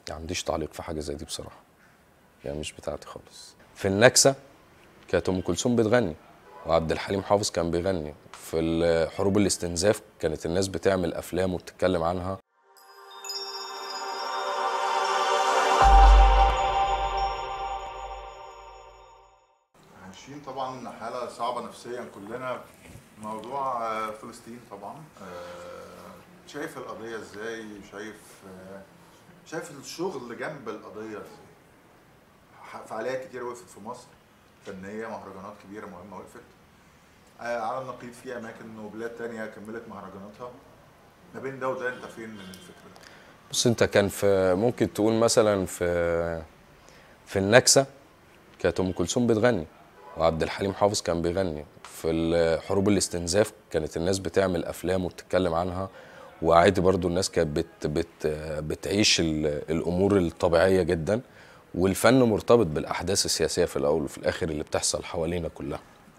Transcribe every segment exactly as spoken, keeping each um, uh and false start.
ما عنديش تعليق في حاجه زي دي بصراحه، يعني مش بتاعتي خالص. في النكسه كانت ام كلثوم بتغني وعبد الحليم حافظ كان بيغني. في حروب الاستنزاف كانت الناس بتعمل افلام وبتتكلم عنها. عايشين طبعا حالة صعبة نفسيا كلنا. موضوع آه، فلسطين طبعا. آه، شايف القضية ازاي؟ شايف آه، شايف الشغل جنب القضية ازاي؟ ح- فعاليات كتير وقفت في مصر، فنية، مهرجانات كبيرة مهمة وقفت. آه، على النقيض في أماكن وبلاد تانية كملت مهرجاناتها. ما بين ده وده أنت فين من الفكرة؟ بص، انت كان في ممكن تقول مثلا في في النكسه كانت ام كلثوم بتغني وعبد الحليم حافظ كان بيغني. في حروب الاستنزاف كانت الناس بتعمل افلام وبتتكلم عنها، وعادي برضو الناس كانت بت بت بتعيش ال- الامور الطبيعيه جدا. والفن مرتبط بالاحداث السياسيه في الاول وفي الاخر اللي بتحصل حوالينا كلها.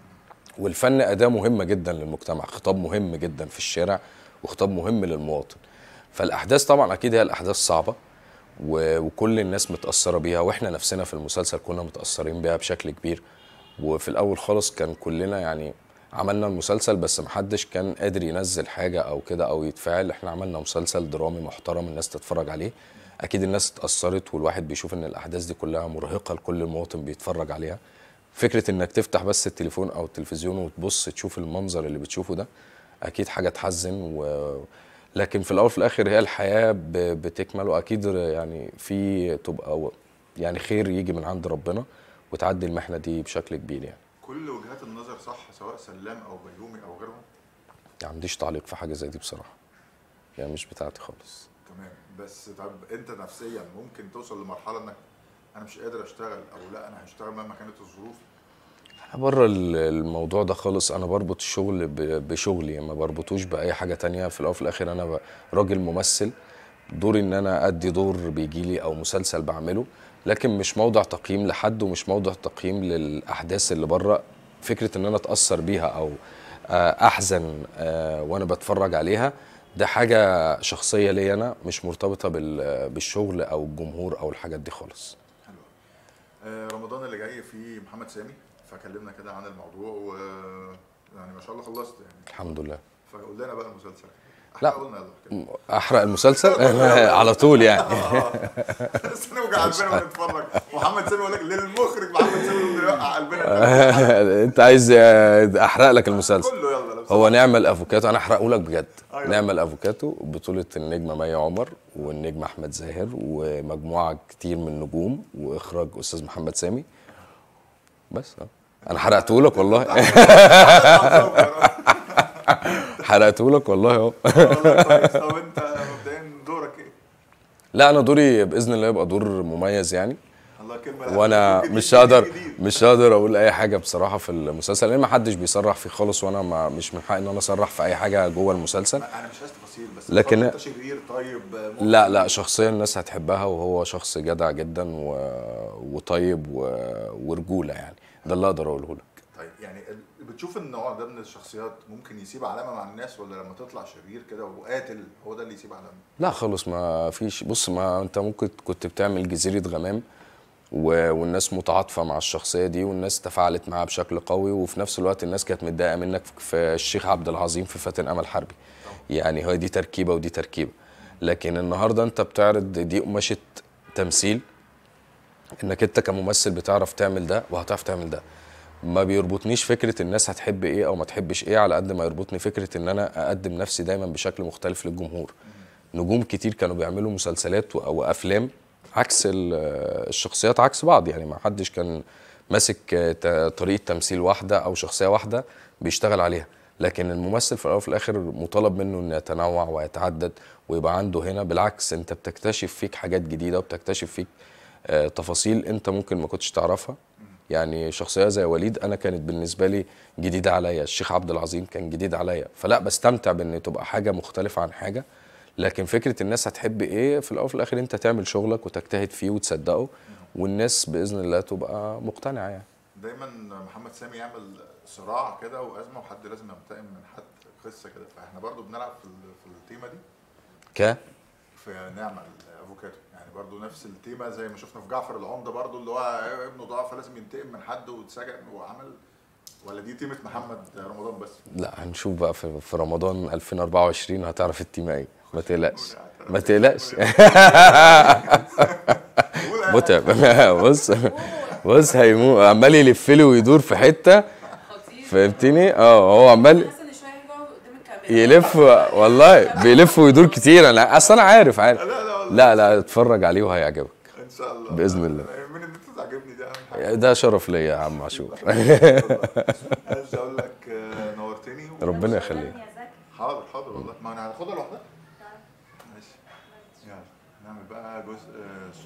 والفن اداه مهمه جدا للمجتمع، خطاب مهم جدا في الشارع وخطاب مهم للمواطن. فالاحداث طبعا اكيد هي الاحداث صعبه، و- وكل الناس متأثرة بيها، واحنا نفسنا في المسلسل كنا متأثرين بيها بشكل كبير. وفي الأول خالص كان كلنا يعني عملنا المسلسل بس محدش كان قادر ينزل حاجة أو كده أو يتفاعل. احنا عملنا مسلسل درامي محترم الناس تتفرج عليه. أكيد الناس اتأثرت، والواحد بيشوف إن الأحداث دي كلها مرهقة لكل مواطن بيتفرج عليها. فكرة إنك تفتح بس التليفون أو التلفزيون وتبص تشوف المنظر اللي بتشوفه ده أكيد حاجة تحزن. و... لكن في الاول وفي الاخر هي الحياه ب- بتكمل، واكيد يعني في تبقى و- يعني خير يجي من عند ربنا وتعدي المحنه دي بشكل كبير يعني. كل وجهات النظر صح، سواء سلام أو بيومي أو غيرهم. ما عنديش تعليق في حاجه زي دي بصراحه، يعني مش بتاعتي خالص. تمام. بس طب انت نفسيا ممكن توصل لمرحله انك انا مش قادر اشتغل، او لا انا هشتغل مهما كانت الظروف؟ انا بره ال- الموضوع ده خالص. انا بربط الشغل ب- بشغلي، ما بربطوش باي حاجه تانية. في الاول وفي الاخر انا ب- راجل ممثل، دوري ان انا ادي دور بيجيلي او مسلسل بعمله. لكن مش موضع تقييم لحد ومش موضع تقييم للاحداث اللي بره. فكره ان انا اتاثر بيها او آه، احزن آه، وانا بتفرج عليها، ده حاجه شخصيه ليا انا، مش مرتبطه بال- بالشغل او الجمهور او الحاجات دي خالص. حلو. آه رمضان اللي جاي فيه محمد سامي، فكلمنا كده عن الموضوع و يعني ما شاء الله خلصت يعني. الحمد لله. فقول لنا بقى المسلسل، لا، احرقوا لنا يلا كده. احرق المسلسل يلا يلا. على طول يعني. اه بس نوجع قلبنا ونتفرج. محمد سامي يقول لك للمخرج محمد سامي يقول يوقع قلبنا. انت عايز احرق لك المسلسل؟ كله يلا لو هو سمحت. نعمل افوكاتو، انا احرقه لك بجد. أيوة. نعمل افوكاتو بطولة النجمة مي عمر والنجم احمد زاهر ومجموعة كتير من النجوم، واخراج استاذ محمد سامي. بس اه انا حرقته لك والله. حرقته لك والله اهو. والله كويس. طب انت مبدئيا دورك ايه؟ لا، انا دوري باذن الله يبقى دور مميز يعني. الله كلمة. دور وانا جديد مش جديد هقدر جديد. مش هقدر اقول اي حاجه بصراحه في المسلسل، لان ما حدش بيصرح فيه خالص، وانا ما مش من حقي ان انا اصرح في اي حاجه جوه المسلسل. ما- انا مش عايز تفاصيل، بس لكن اتفضل. انت شرير طيب لا مؤذي؟ لا، شخصيا الناس هتحبها، وهو شخص جدع جدا و... وطيب و... ورجوله يعني. ده اللي اقدر اقوله لك. طيب يعني ال- بتشوف ان النوع ده من الشخصيات ممكن يسيب علامة مع الناس، ولا لما تطلع شرير كده وقاتل هو ده اللي يسيب علامة؟ لا خالص، ما فيش. بص، ما انت ممكن كنت بتعمل جزيره غمام و... والناس متعاطفه مع الشخصيه دي، والناس تفاعلت معاها بشكل قوي، وفي نفس الوقت الناس كانت متضايقه منك في الشيخ عبد العظيم في فاتن امل حربي. يعني هي دي تركيبه ودي تركيبه. لكن النهارده انت بتعرض دي قماشه تمثيل، انك انت كممثل بتعرف تعمل ده وهتعرف تعمل ده. ما بيربطنيش فكره الناس هتحب ايه او ما تحبش ايه، على قد ما يربطني فكره ان انا اقدم نفسي دايما بشكل مختلف للجمهور. نجوم كتير كانوا بيعملوا مسلسلات او افلام عكس ال- الشخصيات عكس بعض، يعني ما حدش كان ماسك ت- طريقه تمثيل واحده او شخصيه واحده بيشتغل عليها. لكن الممثل في الاول وفي الاخر مطالب منه انه يتنوع ويتعدد ويبقى عنده هنا. بالعكس، انت بتكتشف فيك حاجات جديده وبتكتشف فيك آه، تفاصيل انت ممكن ما كنتش تعرفها. يعني شخصيه زي وليد انا كانت بالنسبه لي جديده عليا، الشيخ عبد العظيم كان جديد عليا، فلا بستمتع بان تبقى حاجه مختلفه عن حاجه. لكن فكره الناس هتحب ايه، في الاول وفي الاخر انت تعمل شغلك وتجتهد فيه وتصدقه، والناس باذن الله تبقى مقتنعه يعني. دايما محمد سامي يعمل صراع كده وازمه وحد لازم ينتقم من حد، قصه كده. فاحنا برضو بنلعب في ال- في التيمه دي. ك في نعمة الافوكاتو، يعني برضو نفس التيمة زي ما شفنا في جعفر العمدة برضو اللي هو ابنه ضعف فلازم ينتقم من حد واتسجن وعمل، ولا دي تيمة محمد رمضان بس؟ لا هنشوف بقى في, في رمضان ألفين وأربعة وعشرين هتعرف التيمة ايه، ما تقلقش ما تقلقش. متعب. بص بص هيمو عمال يلف لي ويدور في حته، فهمتني؟ اه هو عمال يلف والله، بيلف ويدور كتير. انا اصل انا عارف عارف لا لا اتفرج عليه وهيعجبك ان شاء الله باذن الله. من ان انت تعجبني ده اهم حاجه. ده شرف ليا يا عم عاشور. عايز اقول لك نورتني. ربنا يخليك. حاضر حاضر والله، ما انا هاخدها لوحدها. ماشي يلا نعمل بقى جزء